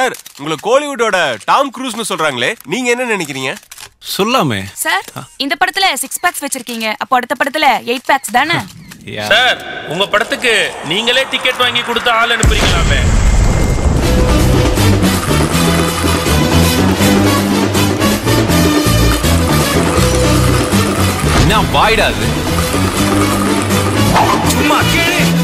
Sir உங்களை கோலிவுட்டோட Tom க்ரூஸ்னு சொல்றாங்களே, நீங்க என்ன நினைக்கிறீங்க? சொல்லாமே சார். இந்த படத்துல 6 பேக்ஸ் வச்சிருக்கீங்க, அப்ப அடுத்த படத்துல 8 பேக்ஸ் தானே? சார் உங்க படத்துக்கு நீங்களே டிக்கெட் வாங்கி கொடுத்து ஆள் அனுப்புறீங்களாமே. என்ன வாய்டாது? சும்மா கேளு.